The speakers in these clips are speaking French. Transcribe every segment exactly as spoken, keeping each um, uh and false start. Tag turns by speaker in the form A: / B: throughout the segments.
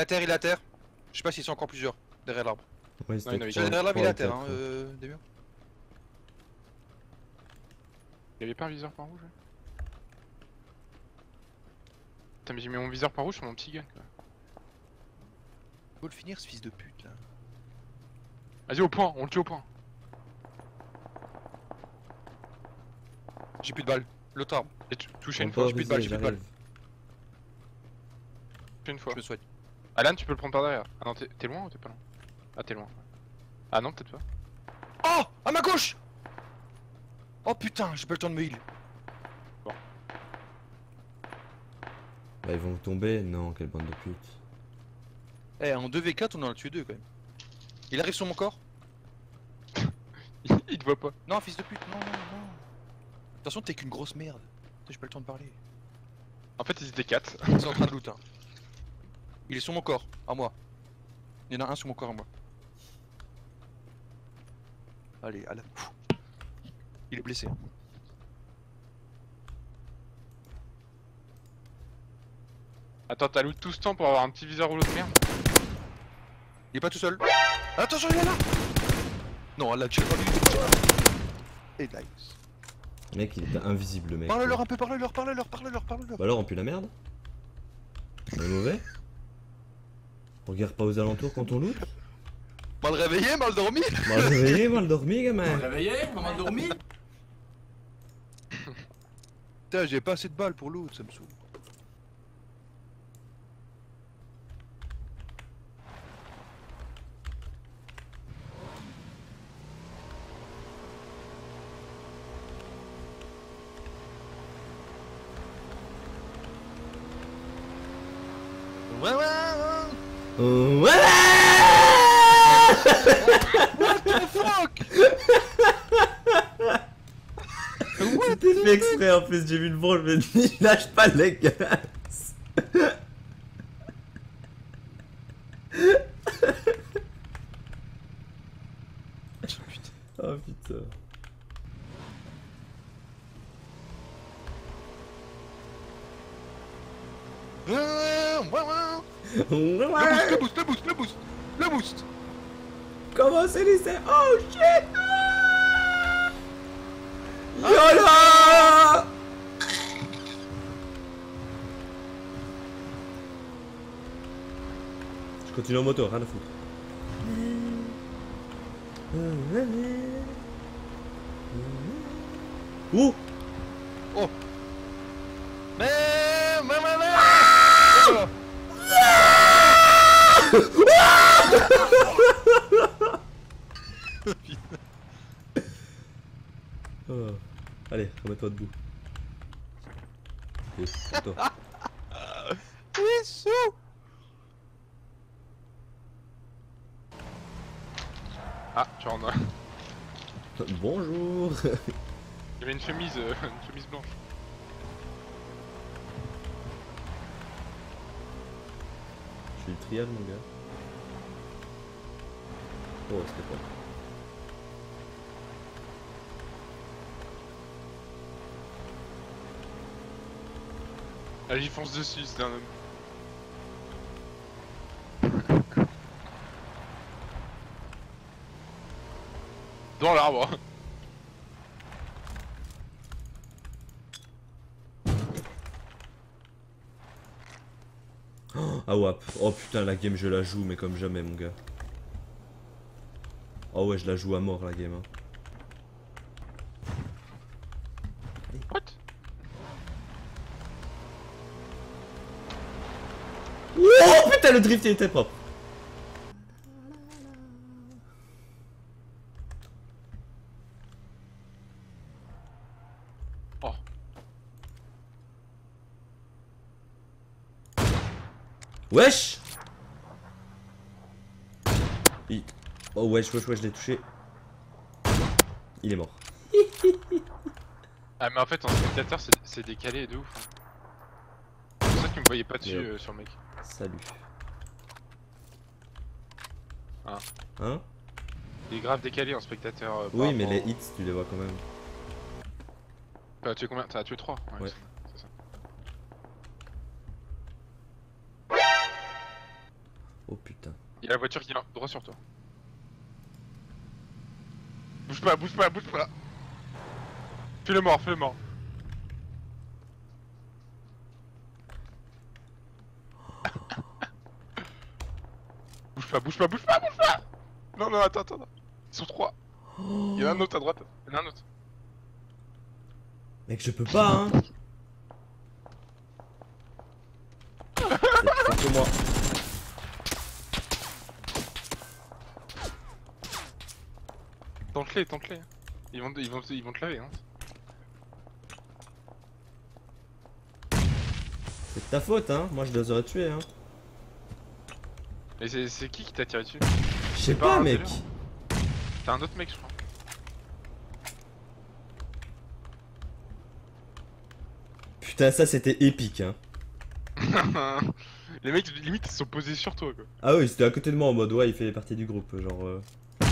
A: à terre, il est à terre. Je sais pas s'ils sont encore plusieurs derrière l'arbre.
B: Ouais,
A: Non, non,
B: c'était
A: il est
B: trois-
A: derrière l'arbre, il est à
B: trois ou
A: terre, hein,
B: quatre,
A: euh, début.
C: Il y avait pas un viseur par rouge? Ouais. Putain, mais j'ai mis mon viseur par rouge sur mon petit gun.
A: Faut le finir ce fils de pute là.
C: Vas-y, au point, on le tue au point.
A: J'ai plus de balles. L'autre arbre.
C: Et tu touché
B: On
C: une
B: peut
C: fois,
A: j'ai plus de balles, j'ai plus de
B: j'arrive.
C: touché une fois.
A: Je me soigne.
C: Alan, tu peux le prendre par derrière. Ah non, t'es t'es loin ou t'es pas loin? Ah, t'es loin. Ah non, peut-être pas.
A: Oh, à ma gauche. Oh putain, j'ai pas le temps de me heal.
B: Bah ils vont tomber, non, quelle bande de putes.
A: Eh, en deux v quatre, on en a tué deux quand même. Il arrive sur mon corps?
C: Il te voit pas.
A: Non, fils de pute, non, non, non. De toute façon, t'es qu'une grosse merde. Putain, j'ai pas le temps de parler.
C: En fait, ils étaient quatre.
A: Ils sont en train de loot, hein. Il est sur mon corps, à moi. Il y en a un sur mon corps à moi. Allez, Alan. Il est blessé.
C: Attends, t'as loot tout ce temps pour avoir un petit viseur rouleau de merde?
A: Il est pas tout seul. Attention, il est là. Non, là, tu l'as pas vu. Et nice.
B: Mec, il était invisible le mec.
A: Parle-leur un peu, parle-leur, parle-leur, parle-leur, parle-leur.
B: Bah alors on pue la merde. On est mauvais. On regarde pas aux alentours quand on loot.
A: Mal réveillé, mal dormi.
B: Mal réveillé, mal dormi gamin.
D: Réveillé, maman dormi.
A: Putain, j'ai pas assez de balles pour l'autre, ça me saoule. Ouais, ouais, ouais.
B: Ouais.
A: What the fuck?
B: C'était fait exprès en plus, j'ai vu le bon, je me dis lâche pas les gars. Oh putain.
A: Ouais, ouais, ouais. Le boost, le boost, le boost, le boost, le boost.
B: Comment c'est lycée? Oh shit! YOLO! Je continue en moto, rien à foutre. Ouh!
A: Oh. Mais, mais, mais, mais.
B: Oh. Allez, remets-toi debout. Et c'est toi.
A: Oui, sous.
C: Ah, tu en as.
B: Bonjour.
C: J'avais une chemise, euh, une chemise blanche.
B: Je suis le trial mon gars. Oh c'était pas.
C: Allez, j'y fonce dessus, c'est un homme. Dans l'arbre.
B: Ah ouais, oh putain la game je la joue mais comme jamais mon gars. Oh ouais je la joue à mort la game hein.
C: What?
B: Oh putain le drift il était propre.
C: Oh.
B: Wesh. Il... Oh wesh wesh wesh je l'ai touché. Il est mort.
C: Ah mais en fait en spectateur c'est décalé de ouf. C'est pour ça que tu me voyais pas dessus
B: Yep.
C: euh, sur le mec.
B: Salut.
C: Ah.
B: Hein?
C: Il est grave décalé en spectateur. Euh, par
B: Oui mais
C: rapport
B: les hits tu les vois quand même.
C: T'as tué combien? T'as tué trois?
B: Ouais.
C: C'est ça.
B: Oh putain.
C: Il y a la voiture qui vient droit sur toi. Bouge pas, bouge pas, bouge pas. Fais le mort, fais le mort. Bouge pas, bouge pas, bouge pas, bouge pas. Non, non, attends, attends. Ils sont trois. Il y en a un autre à droite. Il y en a un autre.
B: Mec, je peux pas, hein. C'est que moi.
C: Tente-les, tente-les. Ils vont, ils, vont, ils vont te laver, hein.
B: C'est de ta faute, hein. Moi, je les aurais tués, hein.
C: Mais c'est qui qui t'a tiré dessus?
B: Je sais
C: pas
B: pas,
C: un
B: mec.
C: délire. C'est un autre mec, je crois.
B: Putain, ça, c'était épique, hein.
C: Les mecs, limite, ils se sont posés sur toi, quoi.
B: Ah oui, c'était à côté de moi en mode, ouais, il fait partie du groupe, genre... Euh...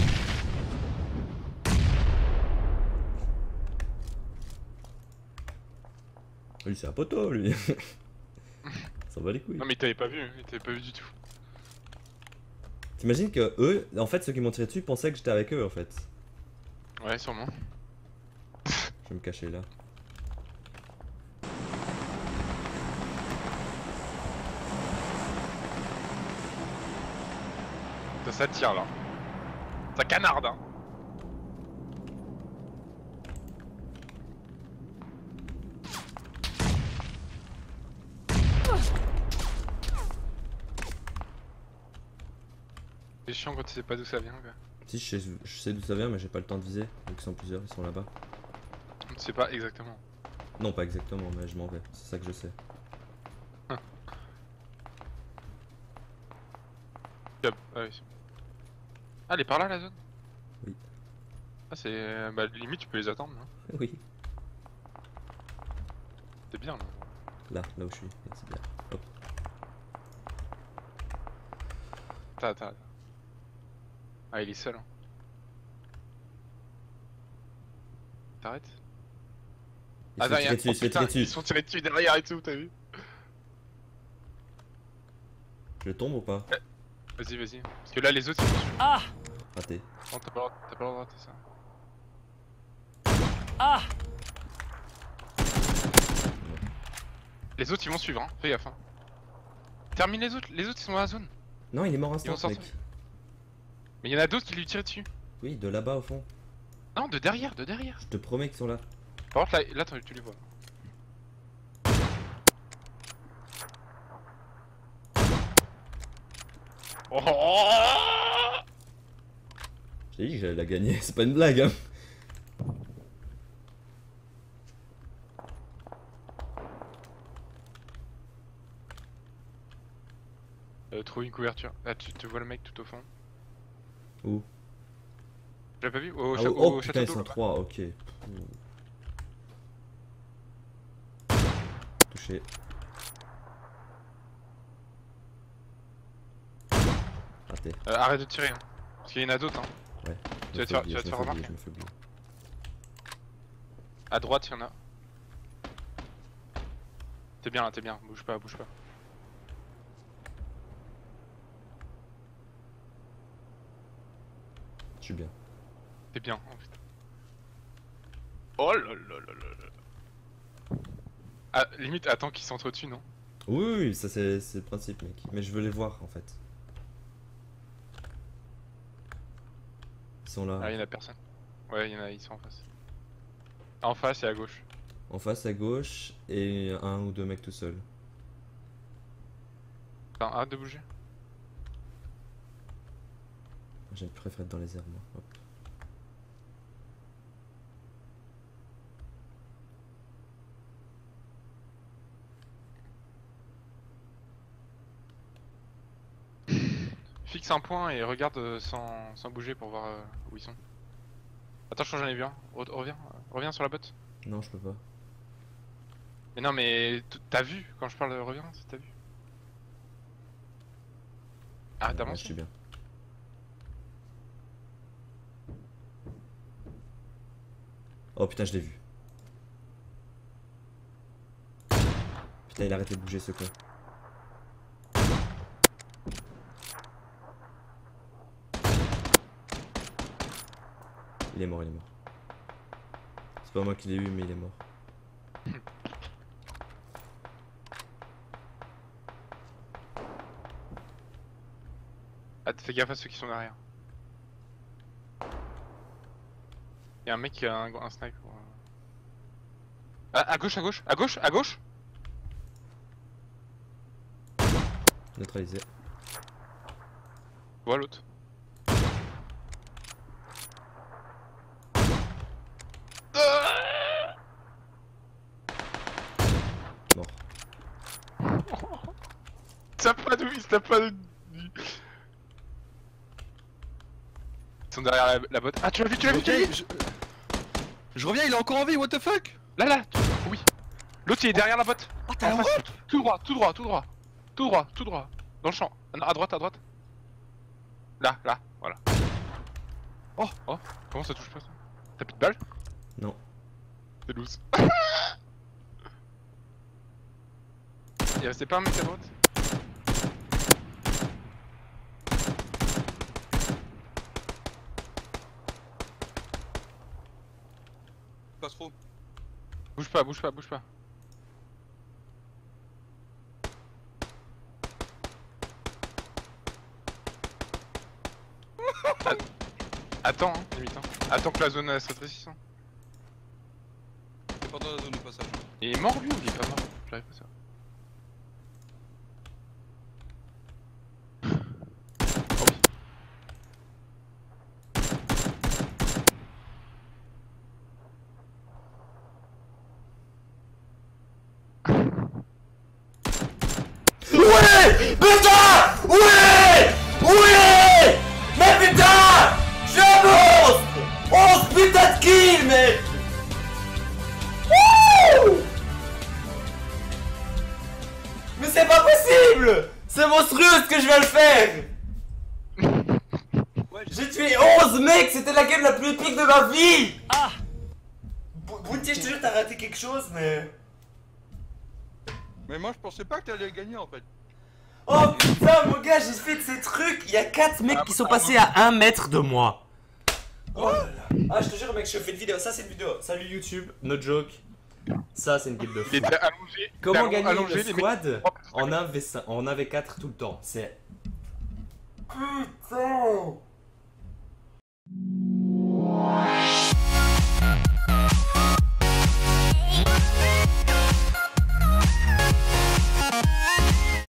B: Lui, c'est un poteau, lui. Ça va les couilles.
C: Non, mais ils t'avaient pas vu, ils t'avaient pas vu du tout.
B: T'imagines que eux, en fait, ceux qui m'ont tiré dessus pensaient que j'étais avec eux, en fait.
C: Ouais, sûrement.
B: Je vais me cacher là.
C: Ça, ça tire là. Ça canarde, hein. C'est chiant quand tu sais pas d'où ça vient, quoi.
B: Si, je sais, je sais d'où ça vient, mais j'ai pas le temps de viser. Vu qu'ils sont plusieurs, ils sont là-bas.
C: Tu sais pas exactement.
B: Non, pas exactement, mais je m'en vais. C'est ça que je sais.
C: Ah, oui. Ah, elle est par là la zone?
B: Oui.
C: Ah, c'est. Bah, limite, tu peux les attendre, hein.
B: Oui.
C: C'est bien, là.
B: Là, là où je suis. C'est bien. Hop.
C: Attends, attends. Ah, il est seul, hein. T'arrêtes?
B: Ils se fait tirer dessus, ils se fait tirer dessus.
C: Ils sont tirés dessus derrière et tout, t'as vu?
B: Je tombe ou pas?
C: Vas-y, vas-y. Parce que là, les autres, ils vont suivre.
D: Ah
B: Raté.
C: Non, t'as pas le droit, t'as pas le droit de rater ça.
D: Ah
C: Les autres, ils vont suivre, hein. Fais gaffe, hein. Termine les autres, les autres, ils sont dans la zone.
B: Non, il est mort
C: Ils
B: instant,
C: vont sortir.
B: mec.
C: Mais il y en a d'autres qui lui tirent dessus.
B: Oui, de là-bas au fond.
C: Non, de derrière, de derrière.
B: Je te promets qu'ils sont là.
C: Par contre, là, là tu tu les vois. Oh,
B: Je t'ai dit que j'allais la gagner, c'est pas une blague, hein.
C: euh, trouve une couverture. Là, tu te vois le mec tout au fond.
B: Où?
C: Tu l'as pas vu? Au,
B: Ah,
C: cha-
B: oh,
C: au
B: oh,
C: château
B: putain, ils
C: d'eau,
B: sont
C: là-bas.
B: trois, ok. Touché. Raté.
C: Euh, arrête de tirer, hein. Parce qu'il y en a d'autres, hein.
B: Ouais.
C: Tu vas te faire- tu vas te faire remarquer.
B: Je me fais oublier.
C: À droite, il y en a. T'es bien là, t'es bien. Bouge pas, bouge pas.
B: Je suis bien.
C: T'es bien. Oh putain. Oh là là là là là. Ah, limite, attends qu'ils s'entretuent, non?
B: Oui, oui, oui, ça c'est c'est le principe, mec. Mais je veux les voir en fait. Ils sont là.
C: Ah, il y en a personne. Ouais, il y en a, ils sont en face. En face et à gauche.
B: En face à gauche et un ou deux mecs tout seuls.
C: Enfin, arrête de bouger.
B: J'aime préférer être dans les airs, moi. Hop.
C: Fixe un point et regarde euh, sans, sans bouger pour voir euh, où ils sont. Attends, je crois que j'en ai vu un. Re- reviens, euh, reviens sur la botte.
B: Non, je peux pas.
C: Mais non, mais t- t'as vu quand je parle de reviens, c'est t'as vu. Ah,
B: Ouais,
C: t'as
B: ouais,
C: avancé.
B: je suis bien. Oh putain, je l'ai vu. Putain, il a arrêté de bouger ce con. Il est mort, il est mort. C'est pas moi qui l'ai eu, mais il est mort.
C: Ah, fais gaffe à ceux qui sont derrière. Y'a un mec qui a un, un snipe. Pour... Ah, à gauche, à gauche, à gauche, à gauche.
B: Neutralisé.
C: Voilà l'autre.
B: Mort.
C: Ça pas de... Il se tape pas de... Ils sont derrière la, la botte. Ah, tu l'as vu, tu l'as vu, tu l'as vu.
A: je... je reviens, il est encore en vie, what the fuck?
C: Là, là, tu- oui. L'autre il est derrière la botte.
A: Ah, t'as
C: En
A: un
C: face.
A: bot?
C: Tout droit, tout droit, tout droit. Tout droit, tout droit. Dans le champ. Ah non, à droite, à droite. Là, là, voilà. Oh, oh, comment ça touche pas ça? T'as plus de balles?
B: Non.
C: C'est loose. Il restait pas un mec à droite?
A: Passe trop.
C: Bouge pas, bouge pas, bouge pas. Att- Attends, hein, limite. Hein. Attends que la zone elle se rétrécisse. Hein.
A: T'es pas dans la zone de passage.
C: Il est mort lui ou il est pas mort? J'arrive pas à ça. Oh oui.
B: Ouais! Putain! Ouais! Ouais! Mais putain! Je suis un monstre! onze putain de kills, mec! Wouh! Mais c'est pas possible! C'est monstrueux ce que je viens de faire!
A: Ouais,
B: J'ai tué onze mecs, c'était la game la plus épique de ma vie!
D: Ah!
B: Bounty, je te jure, t'as raté quelque chose, mais...
A: Mais moi je pensais pas que t'allais gagner en fait.
B: Oh putain, mon gars, j'ai fait de ces trucs. Il y a quatre mecs qui sont passés à un mètre de moi. Oh là là. Ah, je te jure, mec, je fais une vidéo. Ça, c'est une vidéo. Salut YouTube, no joke. Ça, c'est une game de fou.
C: Il était allongé.
B: Comment
C: allongé,
B: gagner
C: allongé,
B: une
C: les
B: squad
C: mecs-
B: en un v cinq, en un v quatre tout le temps? C'est... Putain.